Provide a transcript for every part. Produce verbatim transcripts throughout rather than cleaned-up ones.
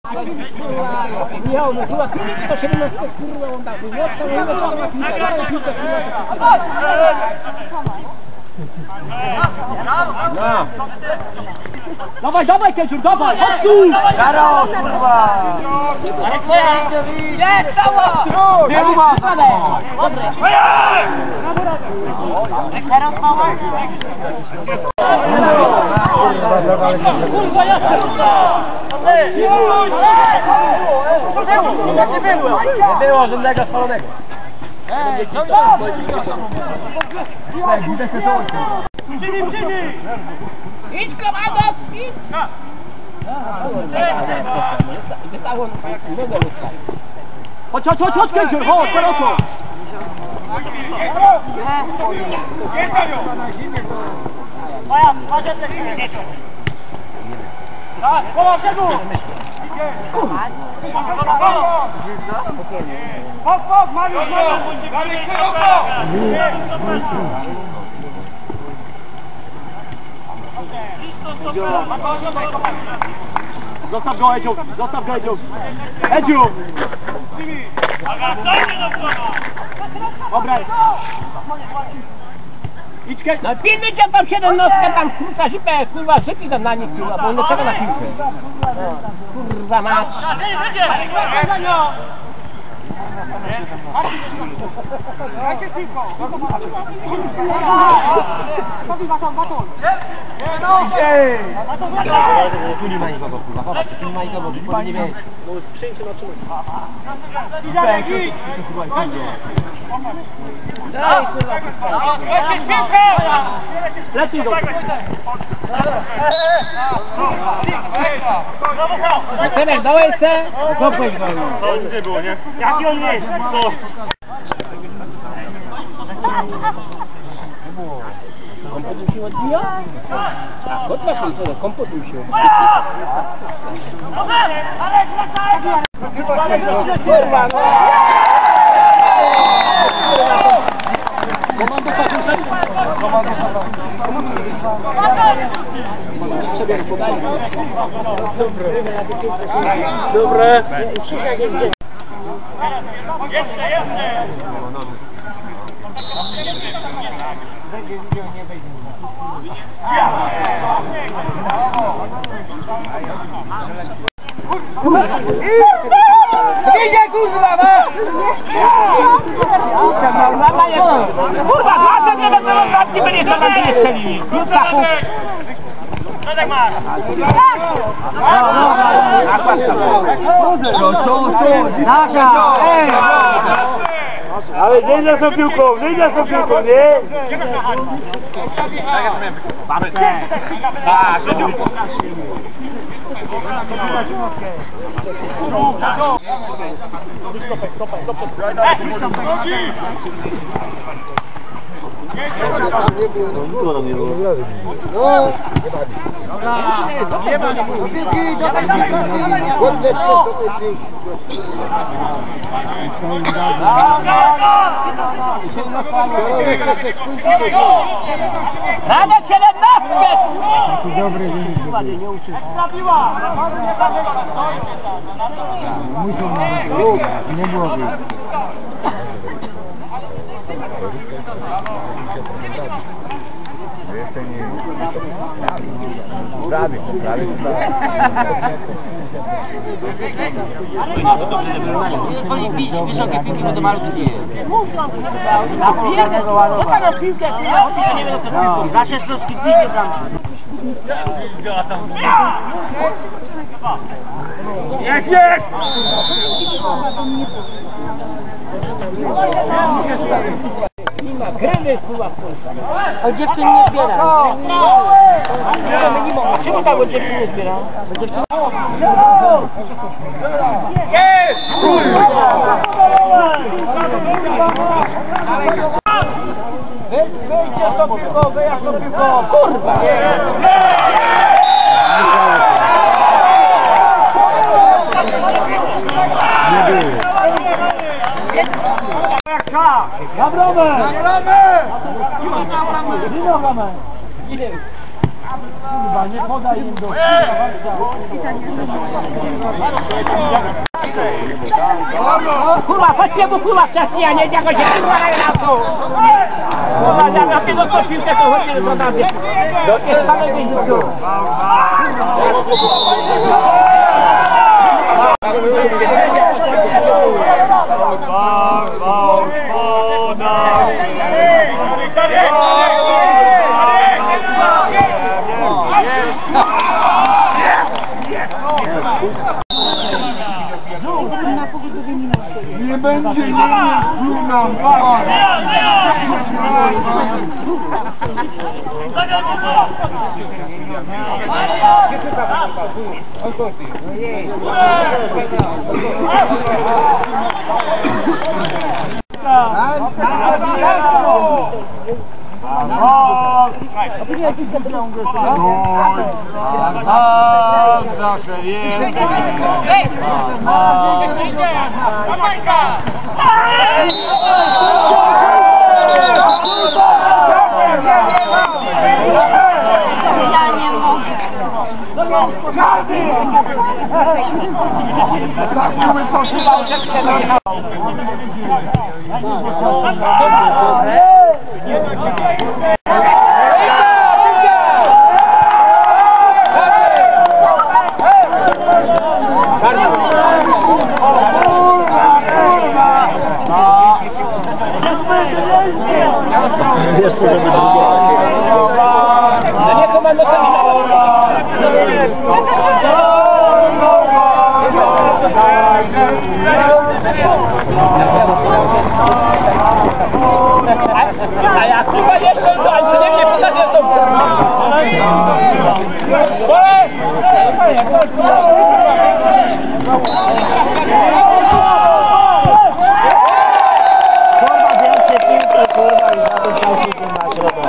Michał, no chyba to siedemnaście kurwa on tak wyniosł, to ma piłkę. No. Dawaj, dawaj Kęciur, dawaj, chodź tu! Jaro, kurwa! Jest, cała! Nie ma! Dobre! Teraz mała? Kurwa, jasne! Nie było żadnego spalonego. Ej, co to? Przyjmij, przyjmij! Idź, komandos, idź! Chodź, chodź, chodź, chodź, Kęciur, chodź, szeroko! Moja, może też nie. Tak, połow się tu! Hop, hop, Mariusz, Mariusz! Mariusz, szeroko! Zostaw go, Edziu, zostaw go, Edziu! Edziu! Dobra! Idź, Kęciur! No pilnujcie tam siedemnastkę, tam kurwa zipę, kurwa, żyki tam na nich, kurwa, bo on nie czeka na piłkę. Kurwa mać! Jakie piłko? Tu nie ma nikogo, kurwa, zobaczcie, tu nie ma nikogo, tu nie wie. Przyjęcie na czym. Daj, kurwa, Lecisz piłkę! leci go! Synek, dałeś se? Kopłeś go. To nic nie było, nie? Jaki on jest? To... Kompot mi się odbija? Kot na końcu, kompot mi się odbija. Kurwa, no! Komando Fatusza! Komando Przebieg podali. Dobre. Dobre. Jeszcze, jeszcze! Idzie kurwa, no! Kurwa, dlaczego nie będą ostatni byli, że nam nie strzelili? Kurczaków! Co tak masz? Taka, ej! Ale nie za tą piłką, nie za tą piłką, nie? Nie ma do piłki, do tej piłki! Ładne do tej piłki! Radek siedemnastkę! Taki dobry wynik. Nie uczy. Muszą nie byłoby. Jeszcze nie. Prawie, prawie, Oni bić wysokie piłki, bo to malutkie jest. Na piłkę, no tak na piłkę, oczywiście nie wiem co piłką. Za szesnostki piłkę bramki. Jest, jest! Nie ma grywy kurwa w Polsce. A dziewczyn nie zbiera. Nie mogą. A czemu tak dziewczyn nie zbiera? Bo dziewczyn... Jest! Wyjdźcie z tą piłką, wyjazd z tą piłką. Kurwa! Na bramę! Na bramę! Nie ma bramę! Nie ma bramę! Nie wiem. Kurwa, nie podaj im do kurwa, chodźcie mu kurwa wcześniej, a nie jakoś się kurwa na to. Kurwa, ja piję do piłkę, to chodzi do tam. Do tej samej gdzieś do tyłu. Nie będzie Niemiec nam. Nasze wielkie. Ja nie mogę. Jeszcze żeby No nie komando sami a jak chyba jeszcze to, ale przynajmniej pokażę to. Kurwa więcej piłkę, kurwa i za to całkiem na środek.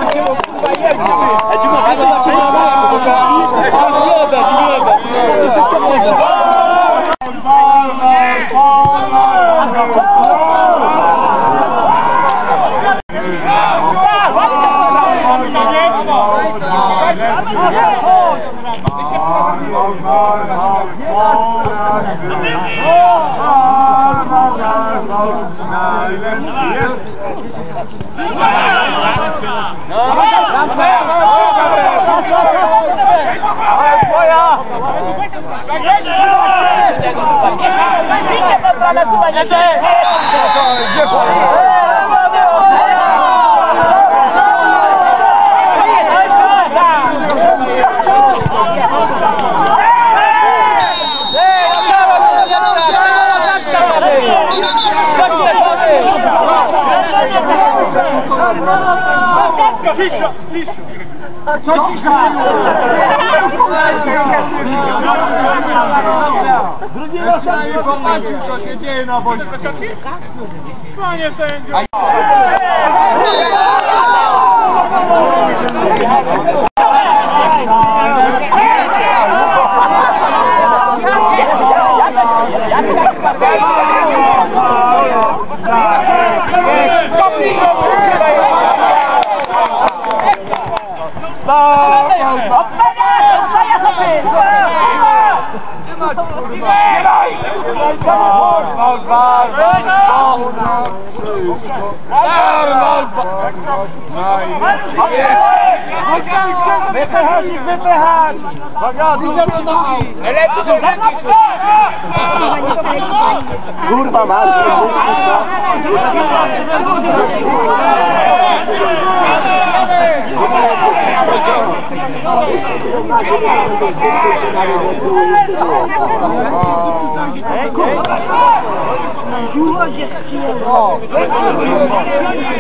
Cisza, cisza. Co cisza? Drugi raz nie popatrzył, co się dzieje na boisku. Panie sędzio. Wypychać ich, wypychać! Kurwa masz, Żułość jest przyjemna.